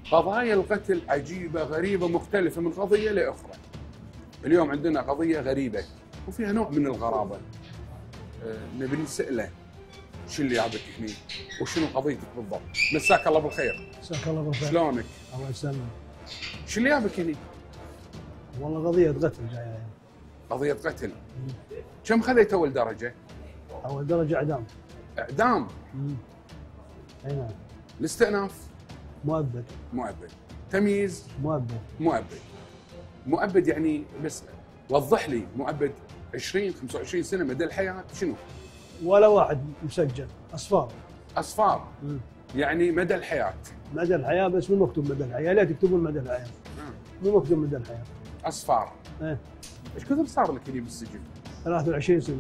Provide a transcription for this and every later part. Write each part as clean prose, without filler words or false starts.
قضايا القتل عجيبه غريبه مختلفه من قضيه لاخرى. اليوم عندنا قضيه غريبه وفيها نوع من الغرابه. نبي نساله شو اللي جابك هني؟ وشنو قضيتك بالضبط؟ مساك الله بالخير. مساك الله بالخير. شلونك؟ الله يسلمك. شو اللي جابك هني؟ والله قضية قتل جاية. قضية قتل. كم خذيت أول درجة؟ أول درجة إعدام. إعدام؟ أي نعم. الاستئناف؟ مؤبد. مؤبد. تمييز؟ مؤبد. مؤبد. مؤبد يعني بس وضح لي، مؤبد 20 25 سنة مدى الحياة شنو؟ ولا واحد مسجل، أصفار. أصفار. يعني مدى الحياة. مدى الحياة بس مو مكتوب مدى الحياة، لا تكتبون مدى الحياة. مو مكتوب مدى الحياة. أصفار. ايه. ايش كثر صار لك هني بالسجن؟ 23 سنة.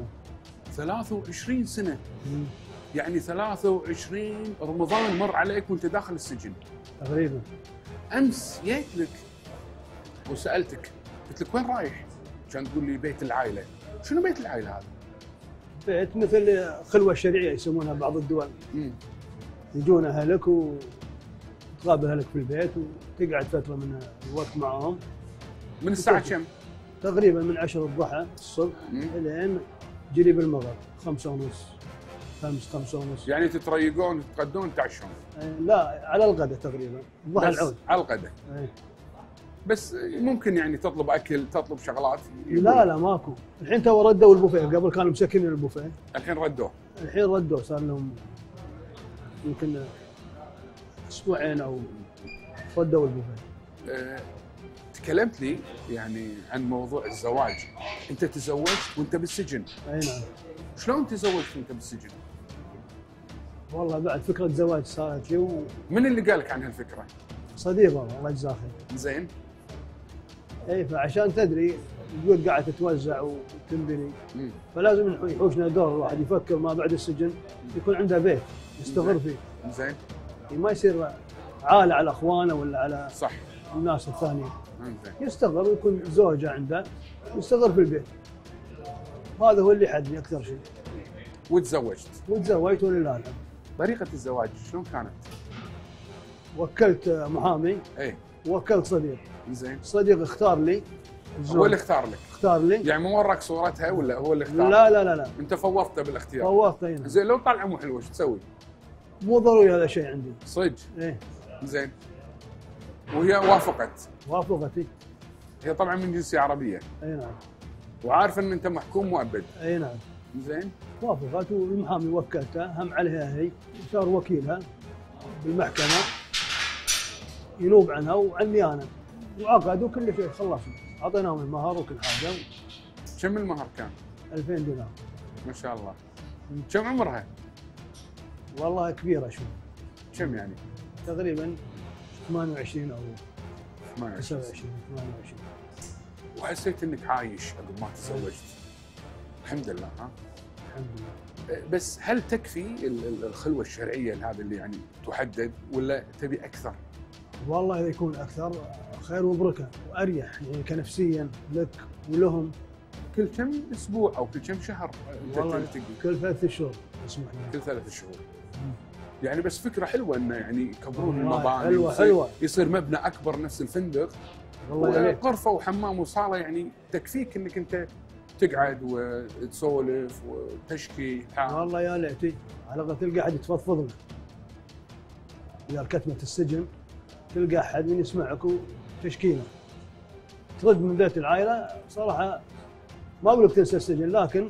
23 سنة. يعني 23 رمضان مر عليك وانت داخل السجن. تقريبا. امس جيت لك وسالتك، قلت لك وين رايح؟ كان تقول لي بيت العائله. شنو بيت العائله هذا؟ بيت مثل خلوه شرعيه يسمونها بعض الدول. يجون اهلك وتقابل اهلك في البيت وتقعد فتره من الوقت معهم. من الساعه كم؟ تقريبا من 10 الضحى الصبح الين قريب المغرب 5 ونص 5 ونص. يعني تتريقون تتغدون تعشون؟ لا على الغداء تقريبا، الضحى العود. على الغداء. بس ممكن يعني تطلب اكل، تطلب شغلات؟ لا ماكو. الحين تو ردوا البوفيه، قبل كانوا مسكرين البوفيه. الحين ردوه؟ الحين ردوه، صار لهم يمكن اسبوعين او ردوا البوفيه. تكلمت لي يعني عن موضوع الزواج، انت تزوجت وانت بالسجن. اي نعم. شلون تزوجت وانت بالسجن؟ والله بعد فكره زواج صارت لي من اللي قال لك عن هالفكره؟ صديقه الله يجزاه خير. زين. اي فعشان تدري البيوت قاعده تتوزع وتنبني، فلازم يحوشنا دور الواحد يفكر ما بعد السجن يكون عنده بيت يستقر فيه. زين. ما يصير عالة على اخوانه ولا على صح الناس الثانيين. يستقر ويكون زوجه عنده يستقر في البيت. هذا هو اللي حدني اكثر شيء. وتزوجت ولله الحمد. طريقة الزواج شلون كانت؟ وكلت محامي. ايه. وكلت صديق. زين. صديق اختار لي. هو اللي اختار لك؟ اختار لي. يعني مو وراك صورتها ولا هو اللي اختار؟ لا. انت فوضته بالاختيار؟ فوضته. هنا. زين لو طلع مو حلوه شو تسوي؟ مو ضروري هذا الشيء عندي. صدق؟ ايه. زين. وهي وافقت؟ وافقت. هي طبعا من جنسية عربية. اي نعم. وعارفه ان انت محكوم مؤبد. اي نعم. زين. وافقت والمحامي وكلته هم عليها هي، صار وكيلها بالمحكمة ينوب عنها وعني انا، وعقدوا كل شيء خلصنا، اعطيناهم المهر وكل حاجة. كم المهر كان؟ 2000 دينار. ما شاء الله. كم عمرها؟ والله كبيرة شوي. كم يعني؟ تقريبا 28 او 29. 28. وحسيت انك عايش قبل ما تزوجت؟ الحمد لله. ها؟ الحمد لله. بس هل تكفي الخلوه الشرعيه هذا اللي يعني تحدد ولا تبي اكثر؟ والله اذا يكون اكثر خير وبركه واريح، يعني كنفسيا لك ولهم. كل كم اسبوع او كل كم شهر والله تلتقي؟ كل 3 شهور اسمح لي. كل 3 شهور. يعني بس فكره حلوه انه يعني يكبرون المباني. حلوه. يصير مبنى اكبر نفس الفندق. وغرفه وحمام وصاله يعني تكفيك انك انت تقعد وتسولف وتشكي. والله يا ليتي على الاقل تلقى احد يتفضفض لك. اذا كتمه السجن تلقى احد من يسمعك وتشكيله. ترد من بيت العائله صراحه ما اقول لك تنسى السجن، لكن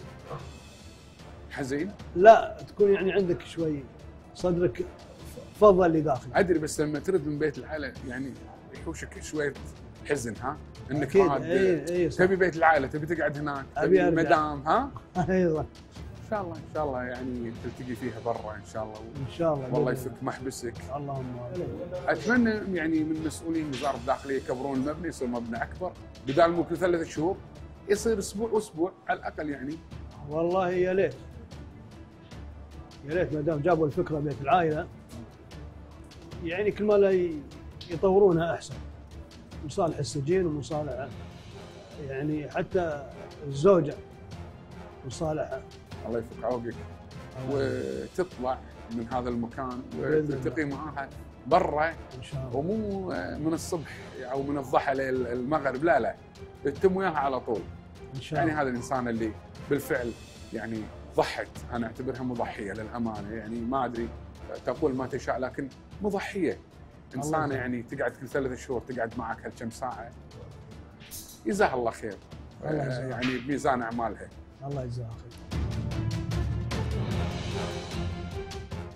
حزين؟ لا، تكون يعني عندك شوي صدرك فضل اللي داخل. ادري بس لما ترد من بيت العائله يعني يحوشك شويه حزن. ها؟ انك تبي بيت العائله، تبي تقعد هناك، تبي مدام. ها؟ ايوه. ان شاء الله يعني تلتقي فيها برا ان شاء الله. ان شاء الله. والله يفك محبسك. اللهم. اتمنى يعني من مسؤولين وزاره الداخليه يكبرون المبنى، يصير مبنى اكبر، بدال مو كل 3 شهور يصير اسبوع على الاقل يعني. والله يا ليت ما دام جابوا الفكره بيت العائله، يعني كل ما يطورونها احسن، مصالح السجين ومصالح يعني حتى الزوجه مصالحها. الله يفك عوقك وتطلع من هذا المكان وتلتقي معاها برا، ان شاء الله. ومو من الصبح او من الضحى للمغرب، لا تتم وياها على طول. ان شاء يعني الله. هذا الانسان اللي بالفعل يعني ضحت، انا اعتبرها مضحيه للامانه، يعني ما ادري تقول ما تشاء لكن مضحيه. انسانه يعني تقعد كل 3 شهور تقعد معك هالكم ساعه، جزاها الله خير. الله يجزاها. يعني بميزان اعمالها. الله يجزاها خير.